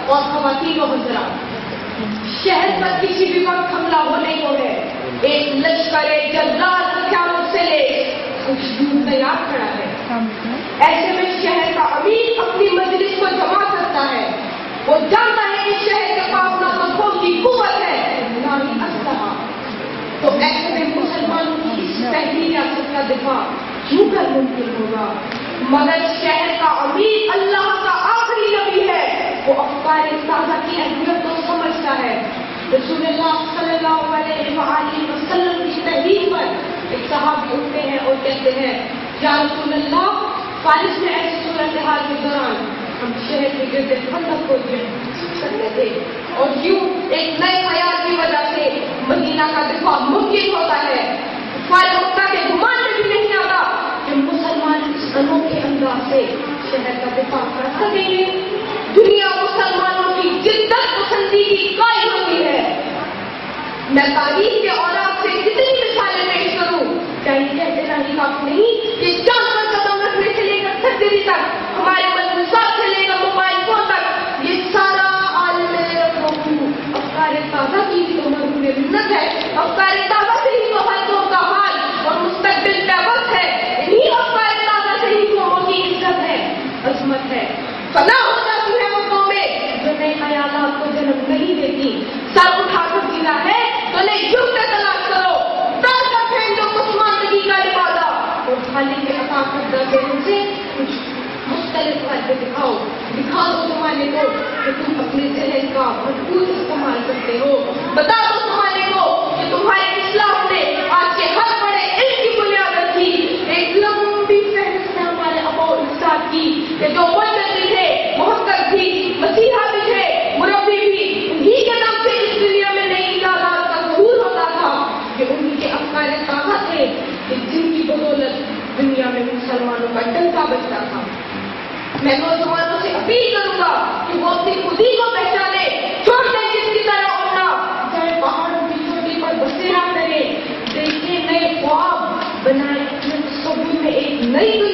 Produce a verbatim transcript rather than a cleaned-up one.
اور خواتین و حضرات، شہر پر کسی بھی وقت حملہ ہونے کو ہے، ایک لشکر جلال ہتھیاروں سے لے خوشبو تیار کھڑا ہے۔ ایسے میں شہر کا امیر اپنی مجلس کو جمع کرتا ہے، وہ جانتا ہے کہ شہر کے پاس نہ تو قوم کی قوت ہے نہ ہی اسلحہ، تو ایسے میں مسلمانوں کی اس پہلی ریاست کا دفاع کیوں کر ممکن ہوگا؟ مگر شہر کا امیر اللہ کا آخری نبی ہے، وہ افکار تازہ کی اہمیت کو سمجھتا ہے۔ رسول اللہ صلی اللہ علیہ وآلہ وسلم کی تحریر پر ایک صحابی اٹھتے ہیں اور کہتے ہیں، یا رسول اللہ، فارس میں ایسی صورتحال کے دوران ہم شہر کے گرد خندق کو کرتے تھے، اور یوں ایک نئے خیال کی وجہ سے مدینہ کا دفاع ممکن ہوتا ہے۔ کفار مکہ کے گمان میں بھی نہیں آتا کہ مسلمان اس انوکھے انداز سے شہر کا دفاع کر سکیں گے۔ دنیا مسلمانوں کی جدت پسندیدگی قائم ہوتی ہے۔ میں تاریخ کے اوراق سے کتنی مثالیں پیش کروں، کیا یہ کہتے رہنے کافی نہیں کہ چاند پر قدم رکھنے سے لے کر سرجری تک، ہمارے ملبوسات سے لے کر موبائل فون تک، یہ سارا عالم افکار تازہ کی بھی تو مرہون منت ہے۔ افکار تازہ سے ہی تو ہر قوم کا حال اور مستقبل پیوست ہے، انہیں افکار تازہ سے ہی قوموں کی عزت ہے، عظمت ہے۔ فنا ہو جاتی ہے وہ قومیں جو نئے خیالات کو جنم نہیں دیتی۔ سر اٹھا کر جینا ہے تو نئے یگ سے تلاش کرو، ڈال کر پھینک دو پسماندگی کا لبادہ، اور خالی کے عطا کردہ ذہن سے کچھ مختلف فائدے دکھاؤ دکھا دو زمانے کو کہ تم اپنے ذہن کا بھرپور استعمال کرتے ہو۔ بتا دو زمانے کو کہ تمہارے اسلام نے آج کے ہر بڑے علم کی بنیاد رکھی۔ ایک لمبی فہرست ہے ہمارے ابا و اجداد کی کہ جو مدد بھی تھے، محقق بھی، مسیحا بھی تھے، مربی بھی، انہی کے نام سے اس دنیا میں نئی ایجادات کا ظہور ہوتا تھا، کہ انہی کے افکار تازہ تھے کہ جن کی بدولت دنیا میں مسلمانوں کا ڈنکا بجتا تھا۔ میں نوجوانوں سے اپیل کروں گا کہ وہ اپنی خودی کو پہچانے، چھوڑ دیں جس کی طرح اڑنا، چاہے پہاڑوں کی چوٹی پر بسیرا کرے، دیکھیں نئے خواب، بنائے اپنے تصور میں ایک نئی